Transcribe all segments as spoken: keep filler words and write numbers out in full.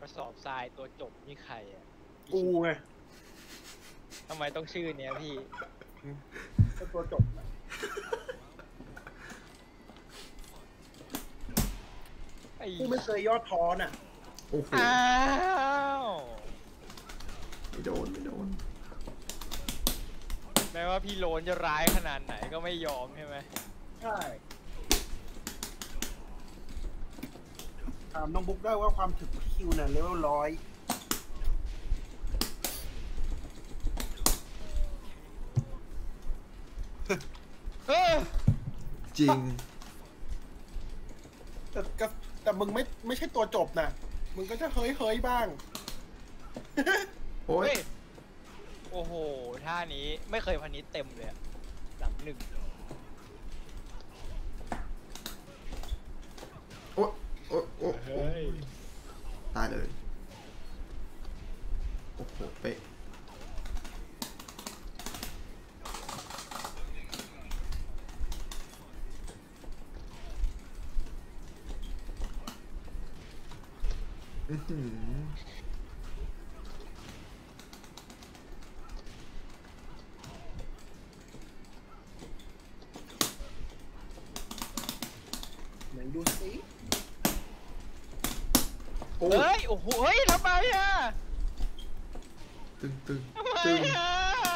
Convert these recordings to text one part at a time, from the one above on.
ระสอบทรายตัวจบนี่ใครอ่ะกูไงทำไมต้องชื่อเนี้ยพี่ก็ตัวจบกูไม่เคยยอดท้อน่ะโอ้โหอ้าวไม่โดนไม่โดนแม้ว่าพี่โลนจะร้ายขนาดไหนก็ไม่ยอมใช่ไหมใช่ถามน้องบุ๊กได้ว่าความถึกคิวเนี่ยเลเวลร้อยจริงแต่ก็แต่มึงไม่ไม่ใช่ตัวจบนะมึงก็จะเฮ้ยเฮ้ยบ้างโอ้ยโอ้โหท่านี้ไม่เคยพันนี้เต็มเลยหลังหนึ่งโอ้โอ้โอ้ตายเลยโอ้โหเป๊ะอือหือไหนดูสิเฮ้ยโอ้โหเฮ้ยทำไมอ่ะตึงตึงทำไมอ่ะ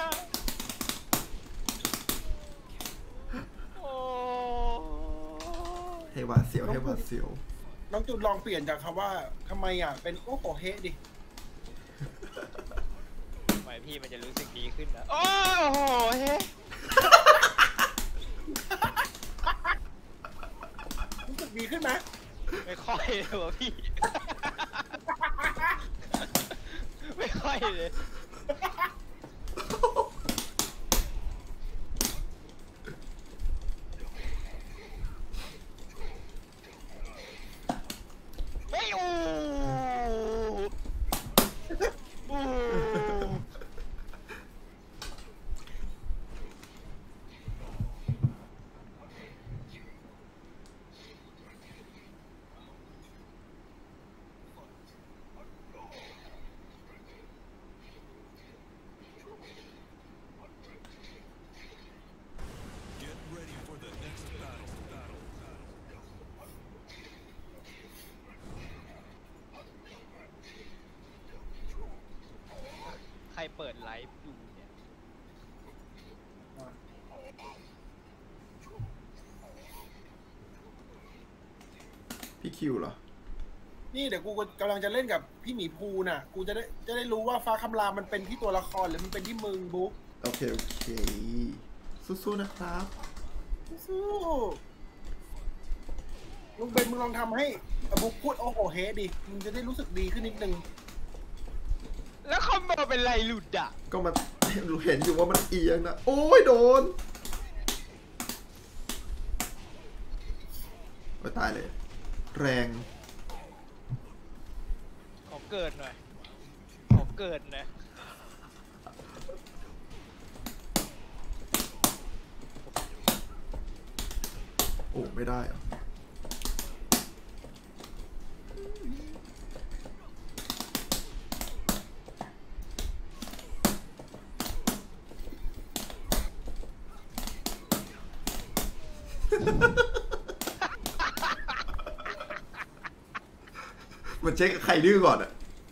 โอ้เฮวาเสียวเฮวาเสียวน้องจุดลองเปลี่ยนจากคำว่าทำไมอ่ะเป็นโอ้โหเฮดิทำไมพี่มันจะรู้สึกดีขึ้นนะโอ้โหเฮ้รู้สึกดีขึ้นไหมไม่ค่อยเลยวะพี่ไม่ค่อยเลยไม่โอ้โอ้ใครเปิดไลฟ์ดูเนี่ยพี่คิวเหรอนี่เดี๋ยวกูกำลังจะเล่นกับพี่หมีภูน่ะกูจะได้จะได้รู้ว่าฟ้าคำรามมันเป็นที่ตัวละครหรือมันเป็นที่มึงบุ๊กโอเคโอเคสู้ๆนะครับสู้ลุงเบนมึงลองทำให้บุ๊กพูดโอ้โหเฮดิมึงจะได้รู้สึกดีขึ้นนิดนึงแล้วคอมโบเป็นไรหลุดอ่ะก็มาเห็นอยู่ว่ามันเอียงนะโอ้ยโดนโอ้ยตายเลยแรงขอเกิดหน่อยขอเกิดนะโอ้ไม่ได้อะมันเช็คกับใครดื้อก่อนอะ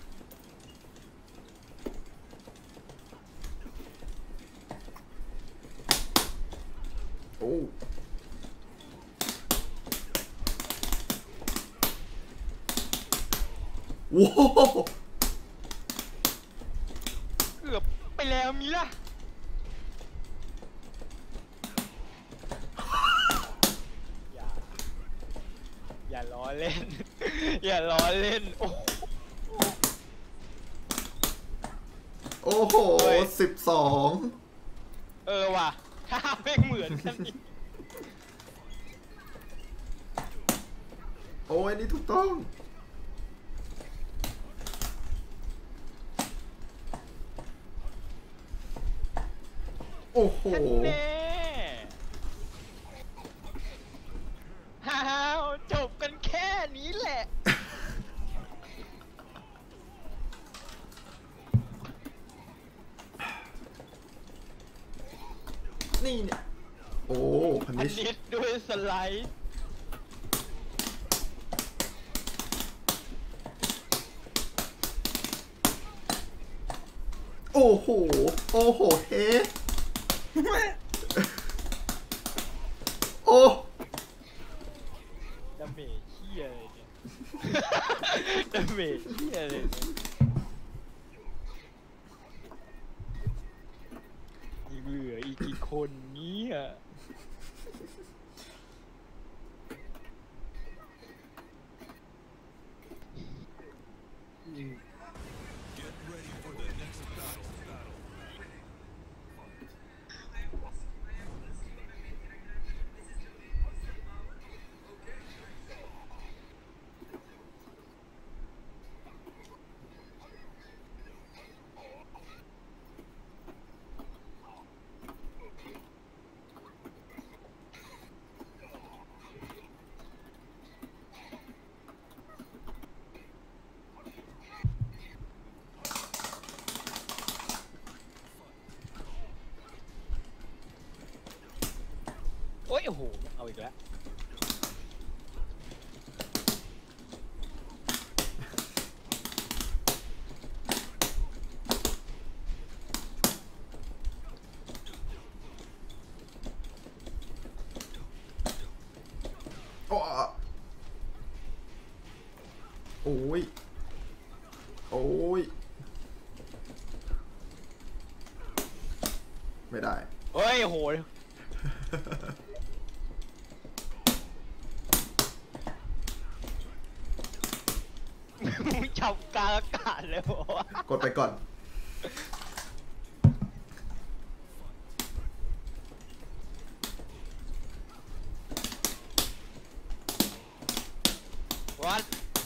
โอ้โว้เกือบไปแล้วมิล่ะอย่าอย่าล้อเล่นอย่าล้อเล่นโอ้โอ้โหสิบสองเออว่ะถ้าไม่เหมือนกันอีกโอ้ยนี่ถูกต้องโอ้โหฮ่าจบกันแค่นี้แหละนี่เนี่ยโอ้พันอันินชนี้ด้วยสไลด์โอ้โหโอ้โหเฮ้โอ้ดาเมจเหี้ยอะไรเนี่ย ดาเมจเหี้ยอะไรเนี่ยยังเหลืออีกกี่คนเนี้อ่ะ โอ้ยโอ้โหเอาอีกแล้วโอ้โอ้ยโอ้ยไม่ได้เฮ้ยโอ้โหมึงจับกลางอากาศเลยเหรอวะกดไปก่อนวัด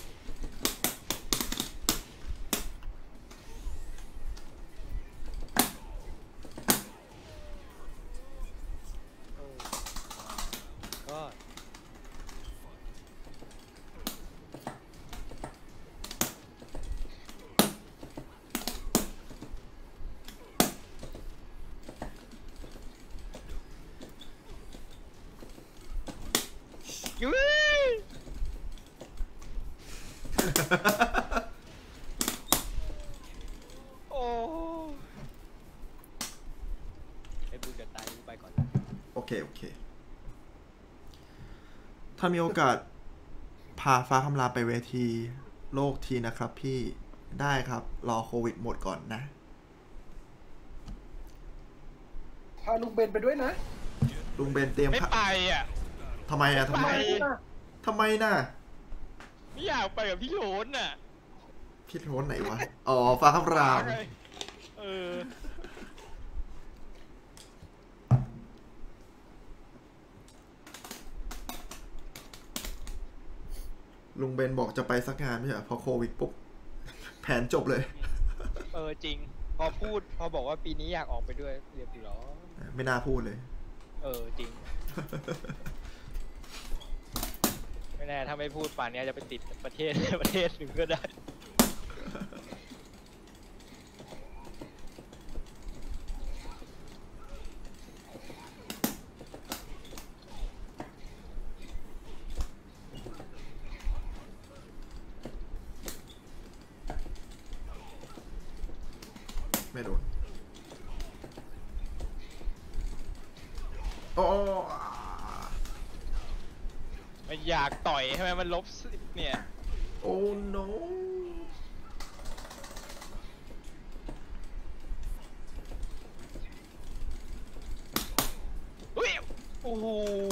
ก็ ยุ้ยโอ้ไอ้บุญจะตายกูไปก่อนละโอเค โอเค ถ้ามีโอกาส พาฟ้าคำรามไปเวทีโลกทีนะครับพี่ได้ครับ รอโควิดหมดก่อนนะพาลุงเบนไปด้วยนะลุงเบนเตรียมไม่ไปอ่ะทำไมอะทำไมไปทำไมน่ะไม่อยากไปกับพี่โหนน่ะพี่โทนไหนวะ อ๋อ ฟ้าคำรามเออลุงเบนบอกจะไปสักงานไม่ใช่เหรอพอโควิดปุ๊บ แผนจบเลยเออจริง พอพูด พอบอกว่าปีนี้อยากออกไปด้วยเรียบร้อยไม่น่าพูดเลยเออจริง ไม่แน่ถ้าไม่พูดป่านนี้จะไปติดประเทศ ประเทศหนึ่งก็ได้ไม่โดน โอ้มันอยากต่อยใช่ไหมมันลบสิบเนี่ยโอ้ no อุ้ย โอ้โห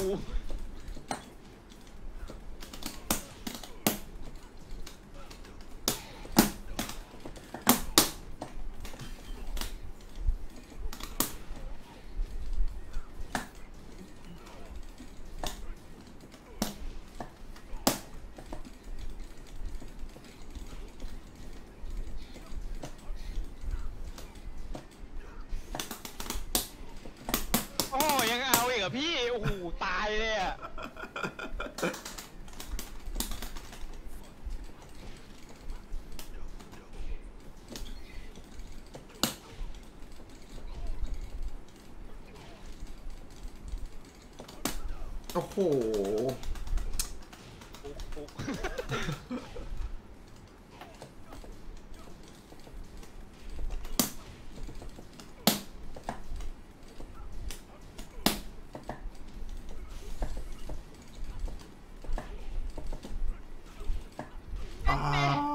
โอ้ยังเอาอีกเหรอพี่ โอ้โห ตายเลยอ่ะโโอ้โหปุ๊กปุ๊กอ่า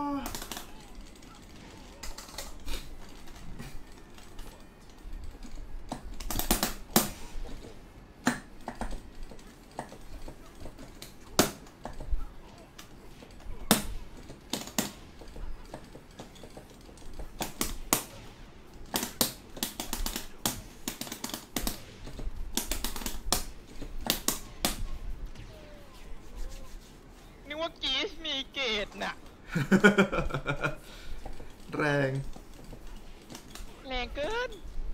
นึกว่ากีสมีเกตน่ะแรงแรงเกิน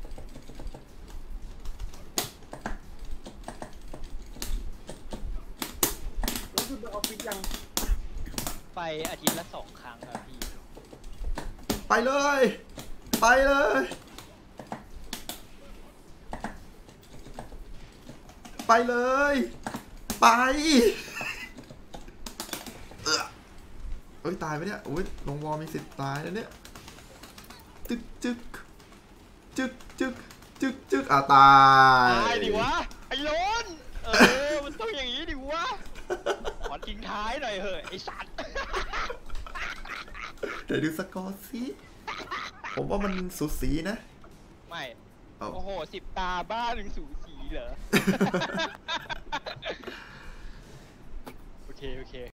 รู้สึกเป็นออฟฟิศยังไปอาทิตย์ละสองครั้งครับพี่ไปเลย ไปเลย ไปเลย ไป เออเอ้ย ตายไปเนี่ยอุ้ยลงวอลมีสิทธิ์ตายแล้วเนี่ย จึกจึกจึกจึกจึกจึกอ่ะตายตายดิวะ ไอ้โลนเออ มันต้องอย่างนี้ดิวะ ขอทิ้งท้ายหน่อยเหอะไอ้สัตว์เดี๋ยวดูสกอร์สิ ผมว่ามันสูสีนะไม่เอ้าโอ้โหสิบตาบ้าหนึ่งสูสีเหรอ โอเค โอเค